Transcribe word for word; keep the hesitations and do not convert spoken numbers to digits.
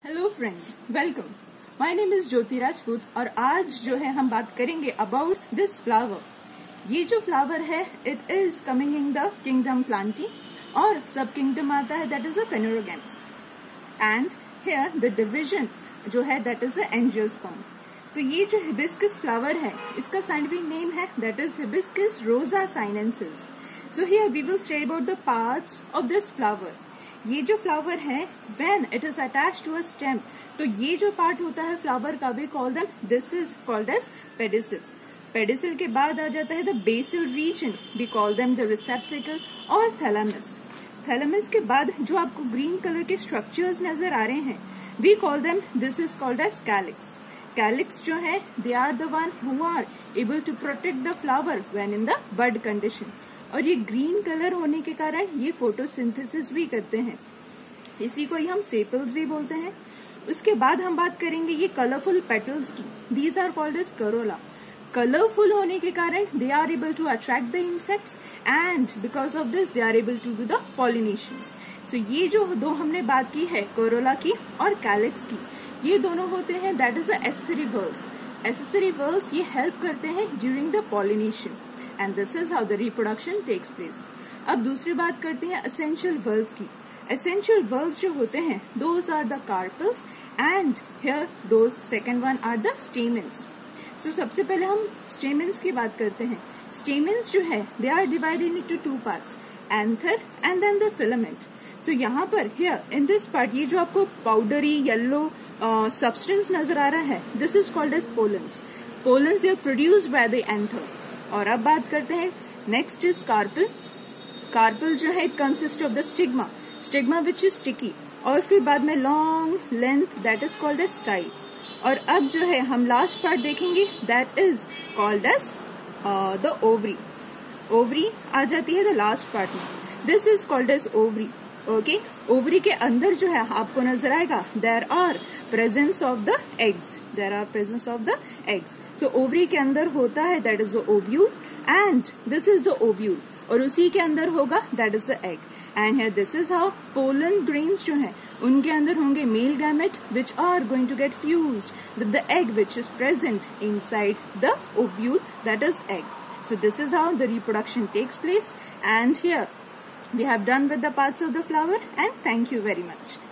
Hello friends, welcome. My name is Jyoti Rajput और आज जो है हम बात करेंगे अबाउट दिस फ्लावर। ये जो फ्लावर है it is coming in the kingdom plantae और सब किंगडम आता है that is a phanerogams and here the division जो है दैट इज अ एंजियोस्पर्म। तो ये जो हिबिस्कस फ्लावर है इसका साइंटिफिक नेम है that is hibiscus rosa sinensis. So here we will study about the parts of this flower. ये जो फ्लावर है when it is attached to a stem, तो ये जो पार्ट होता है फ्लावर का we call them this is called as pedicel. Pedicel के बाद आ जाता है the basal region, we call them the receptacle और थैलेमस। थैलेमस के बाद जो आपको ग्रीन कलर के स्ट्रक्चर्स नजर आ रहे हैं we call them this is called as calyx. Calyx जो है they are the one who are able to protect the flower when in the bud condition. और ये ग्रीन कलर होने के कारण ये फोटोसिंथेसिस भी करते हैं, इसी को ही हम सेपल्स भी बोलते हैं। उसके बाद हम बात करेंगे ये कलरफुल पेटल्स की, these are called as corolla. Colourful होने के कारण they are able to attract the insects and because of this they are able to do the pollination. So ये जो दो हमने बात की है कोरोला की और कैलिक्स की, ये दोनों होते हैं that is accessory whorls. Accessory whorls ये हेल्प करते हैं during the pollination and this is how the reproduction takes place. अब दूसरी बात करते हैं एसेंशियल वर्ल्स की। एसेंशियल वर्ल्स जो होते हैं those are the carpels and here those second one are the stamens. So सबसे पहले हम स्टेमेंस की बात करते हैं। स्टेमेंस जो है they are divided into two parts, anther and then the filament. So यहाँ पर हियर इन दिस पार्ट ये जो आपको पाउडरी येलो सब्सटेंस नजर आ रहा है this is called as pollens. Pollens they are produced by the anther. और अब बात करते हैं नेक्स्ट इज कार्पल। कार्पल जो है it consist of the stigma, stigma which is sticky, और फिर बाद में long length that is called as style. और अब जो है हम लास्ट पार्ट देखेंगे that is called as the ovary. Ovary आ जाती है द लास्ट पार्ट में, this is called as ovary. Okay, ovary के अंदर जो है आपको नजर आएगा there are presence of the eggs, there are presence of the eggs. So ovary के अंदर होता है that is the ovule and this is the ovule, और उसी के अंदर होगा that is the egg. And here this is how pollen grains जो है उनके अंदर होंगे male gamete which are going to get fused with the egg which is present inside the ovule that is egg. So this is how the reproduction takes place and here we have done with the parts of the flower and thank you very much.